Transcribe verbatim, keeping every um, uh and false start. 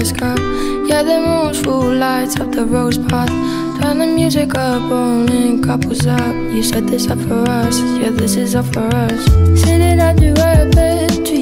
skirt. Yeah, the moon's full lights up the rose path. Turn the music up, rolling couples up. You said this up for us, yeah, this is up for us. Sitting at the red bed,